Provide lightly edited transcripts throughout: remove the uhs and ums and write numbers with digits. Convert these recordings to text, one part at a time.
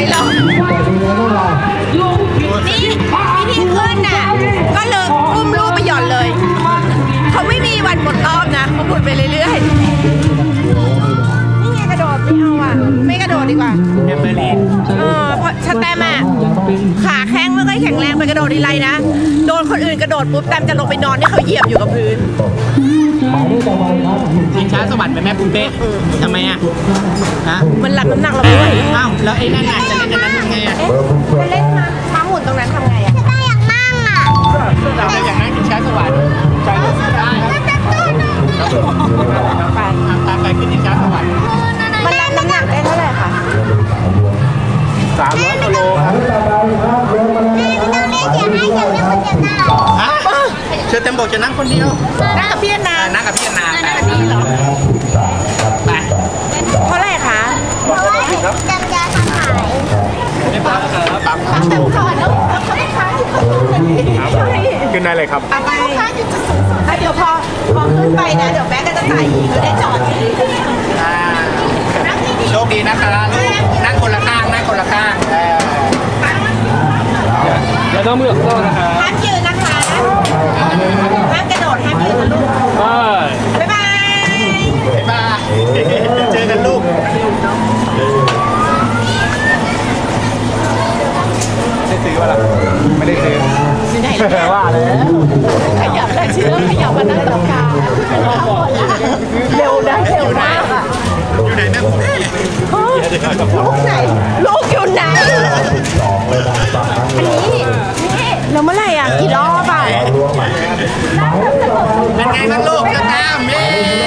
หรอกนี่ที่ขึ้นน่ะก็เลยอุ้มลูกไปหย่อนเลยเขาไม่มีวันหมดรอบนะเขาพูดไปเรื่อยๆนี่ไงกระโดดไม่เอาอ่ะไม่กระโดดดีกว่าแอมเบอร์ลินเพราะแต้มอ่ะขาแข้งไม่ค่อยแข็งแรงไปกระโดดทีไรนะโดนคนอื่นกระโดดปุ๊บแต้มจะลงไปนอนที่เขาเหยียบอยู่กับพื้นชิงช้าสวรรค์ไหมแม่ปุ้มเป๊ะทำไมอ่ะฮะมันหลักน้ำหนักเราด้วยอ้าวแล้วไอ้นั่นจะเล่นกันนั้นยังไงอ่ะจะเล่นม้าหมุนตรงนั้นทำไงอ่ะได้อย่างนั่งอ่ะเราได้อย่างนั้นชิงช้าสวรรค์ใจก็ซื้อได้ไปขึ้นชิงช้าสวรรค์มันรับน้ำหนักได้เท่าไหร่คะ 300 กิโลครับเชิญเต็มบอกจะนั่งคนเดียวนั่งกับพี่แอนนานั่งกับพี่แอนนานั่งกับพี่เหรอไปเท่าไหร่คะเพราะว่าจำยาทำหายไม่ปั๊บครับปั๊บแต่ก่อนแล้วเขาไม่ค้างอยู่ข้างบนขึ้นได้เลยครับไปค้างอยู่จุดสูงสุดเดี๋ยวพอขึ้นไปนะเดี๋ยวแม่ก็จะถ่ายอีกก็ได้จอดโชคดีนะคะลูกนั่งคนละข้างนั่งคนละข้างแล้วต้องมือต้องนะคะห้ามยืนนะคะห้ามกระโดดห้ามยืนนะลูกบ๊ายบายบ๊ายบายเจอกันลูกได้ซื้อป่ะล่ะไม่ได้ซื้อไม่ได้ว่าเลยขยับแล้วเชื่อขยับมานั่งตรงกลางเร็วนะเร็วนะอยู่ไหนแม่ผมลูกไหนลูกอยู่ไหนอันนี้แล้วเมื่อไหร่อ่ะกี่รอบอ่ะเป็นไงบ้างลูกจะตาม 10 ร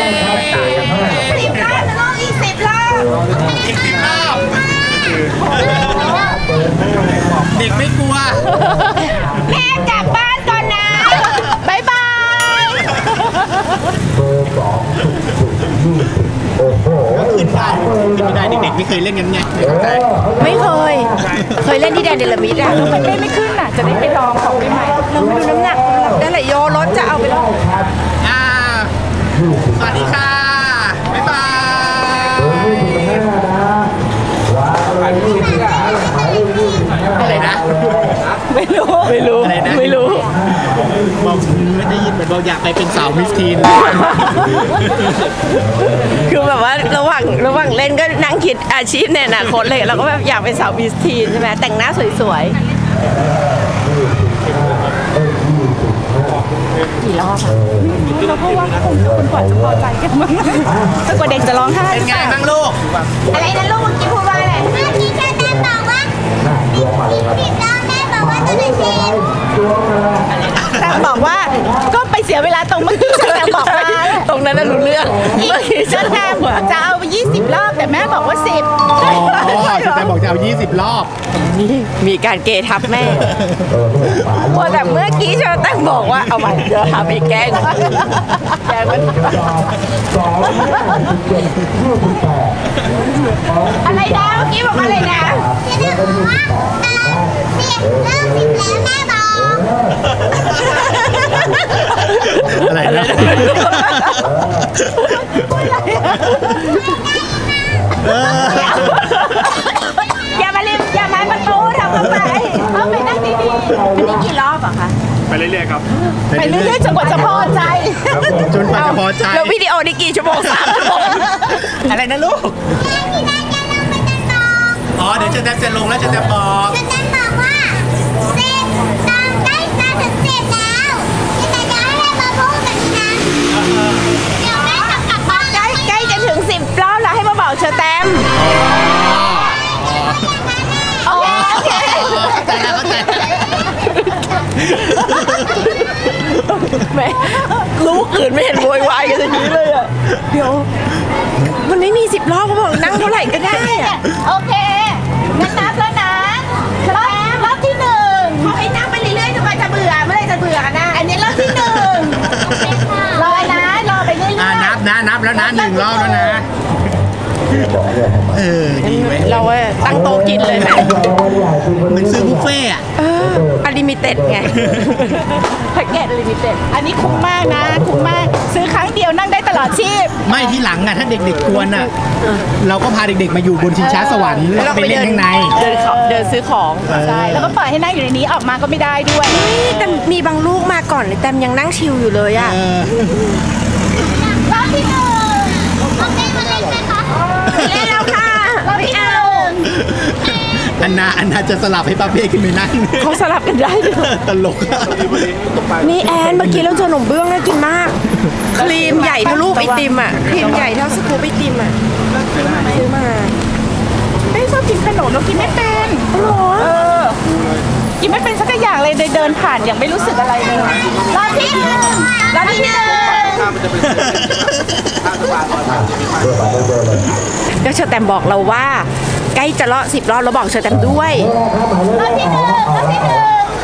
อบนะลูกอีก10 รอบอีก10 รอบเด็กไม่กลัวแม่กลับบ้านก่อนนะบ๊ายบายขึ้นได้ไม่ได้เด็กๆไม่เคยเล่นกันไงไม่เคยเล่นที่แดนเดลมิดอ่ะทำไมไม่ขึ้นอ่ะจะได้ไปลองของได้ไหมเราไม่ดูน้ำหนักได้หลายโยรถจะเอาไปลองสวัสดีค่ะบ๊ายบายอะไรนะไม่รู้อะไรนะไม่รู้บอกไม่ได้ยินเหมือนบอกอยากไปเป็นสาวมิสทีนคือแบบว่าระหว่างเล่นก็นั่งคิดอาชีพในอนาคตเลยเราก็แบบอยากเป็นสาวมิสทีนใช่ไหมแต่งหน้าสวยๆกี่รอบอ่ะเราก็ว่าคนกว่าจะพอใจกันมั้งจนกว่าเด็กจะร้องไห้เป็นไงบ้างลูกอะไรนะลูกเมื่อกี้พูดว่าอะไรเมื่อกี้แม่บอกว่าผิดแล้วแม่บอกว่าจะได้ทีแต่บอกว่าก็ไปเสียเวลาตรงเมื่อกี้ฉันบอกว่าตรงนั้นน่ะรู้เรื่องเมื่อกี้ฉันแค่จะเอา20 รอบแต่แม่บอกว่า10 แต่บอกจะเอา20 รอบนี่มีการเกทับแม่แต่เมื่อกี้ฉันตั้งบอกว่าเอาใหม่เดี๋ยวทำอีกแกงมันอะไรนะเมื่อกี้บอกอะไรนะจะบอกว่าเริ่ม10 แล้วแม่บอกอะไรนะอย่ามาประตูทำเข้าไปเข้าไปนั่งดีๆอันนี้กี่รอบอะคะไปเรื่อยๆครับไปเรื่อยๆจนกว่าจะพอใจจนกว่าจะพอใจแล้ววิดีโอนี่กี่ชั่วโมง3 ชั่วโมงอะไรนะลูกอ๋อเดี๋ยวจะลงแล้วจะบอกบอกว่า10 ต้องได้ถึง10แล้วแต่จะให้มาพูดกันนะเดี๋ยวแม่จะกลับบ้านใกล้จะถึง10 รอบแล้วให้มาบอกเชอแตมโอเคเข้าใจแม่ลูกอื่นไม่เห็นโวยวายกันอย่างนี้เลยอ่ะเดี๋ยวมันไม่มี10 รอบเขาบอกนั่งเท่าไหร่ก็ได้อ่ะโอเคงั้นนับแล้วนะรอบที่1เขาให้นั่งไปเรื่อยๆจนกว่าจะเบื่อเมื่อไรจะเบื่อกันนะอันนี้รอบที่1รอไปเรื่อยๆนับแล้วนะ1 รอบแล้วนะดีไหมรเราตั้งโต๊ะกินเลยไหมเหมือนซื้อบุฟเฟ่ต์อะอลิมิเต็ดไงแพ็กเกจอลิมิเต็ดอันนี้คุ้มมากนะคุ้มมากซื้อครั้งเดียวนั่งได้ตลอดชีพไม่ที่หลังอะถ้าเด็กๆกวนอะเราก็พาเด็กๆมาอยู่บนชิงช้าสวรรค์แล้วไปเล่นข้างในเดินซื้อของใช่แล้วก็ปล่อยให้นั่งอยู่ในนี้ออกมาก็ไม่ได้ด้วยแต่มีบางลูกมาก่อนเลยแต่ยังนั่งชิลอยู่เลยอ่ะรอบที่หนึ่งเอาเป็นมาเล่นไหมคะเล่นแล้วค่ะรอบที่หนึ่งอันนาจะสลับให้ป้าเป้ขึ้นไปนั่งเขาสลับกันได้ด้วยตลกนี่แอนเมื่อกี้เราเจอขนมเบื้องน่ากินมาก ครีมใหญ่เท่าลูกไอติมอ่ะครีมใหญ่เท่าสกู๊ปไอติมอ่ะซื้อมาไม่ชอบกินขนมเรากินไม่เป็นหรอกินไม่เป็นสักอย่างเลยเดินผ่านอย่างไม่รู้สึกอะไรเลยรอบที่หนึ่งรอบที่หนึ่งก็เชอร์แตมบอกเราว่าใกล้จะเลาะ10 รอบเราบอกเชอร์แตมด้วยรอบที่หนึ่งรอบที่หนึ่ง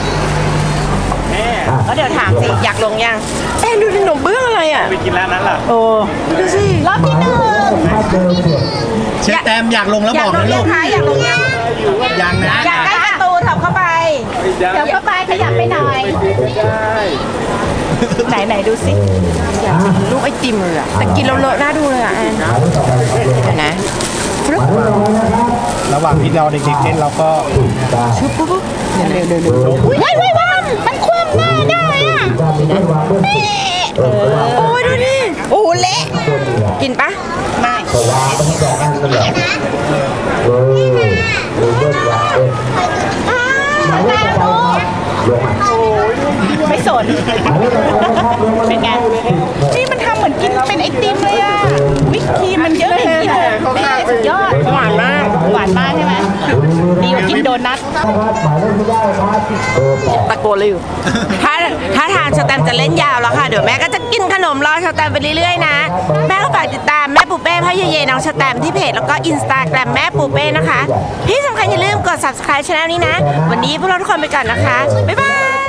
แล้วเดี๋ยวถามสิอยากลงยังแอนดูขนมเบื้องอะไรอ่ะไปกินร้านนั้นล่ะโอ้ดูสิรอบที่หนึ่งเชฟแตมอยากลงแล้วอยาบกอกลงนะลูยังกคะอยากลงยังยังนะอยากใกล้ประตูถับเข้าไปเดี๋ยวเข้าไปขยับไปหน่อยไหนดูสิอยากกินลูกไอติมเลยอ่ะแต่กินแล้วเลอะหน้าดูเลยอ่ะแอนเดี๋ยวนะฟลุ๊กระหว่างที่เราเด็กๆเล่นเราก็ชุบปุ๊บปุ๊บเร็วเร็วเร็วว้ายมันคว่ำหน้าได้อ่ะโอ้ยดูดิโอ้เละกินปะไม่ ไม่สนเป็นไงนี่มันทำเหมือนกินเป็นไอติมเลยอะวิปครีมมันเยอะอย่างนี้เลยนี่สุดยอดหวานมากหวานมากใช่ไหมดีกว่ากินโดนัทตะโกนเลยอยู่ถ้าทางสแตมจะเล่นยาวแล้วค่ะเดี๋ยวแม่ก็จะกินขนมรอสแตมไปเรื่อยๆนะแม่ก็ฝากติดตามแม่ปูเป้พ่อเยน้องสแตมที่เพจแล้วก็อินสตาแกรมแม่ปูเป้นะคะที่สำคัญอย่าลืมกด subscribe ช่องนี้นะวันนี้พวกเราทุกคนไปก่อนนะคะบ๊ายบาย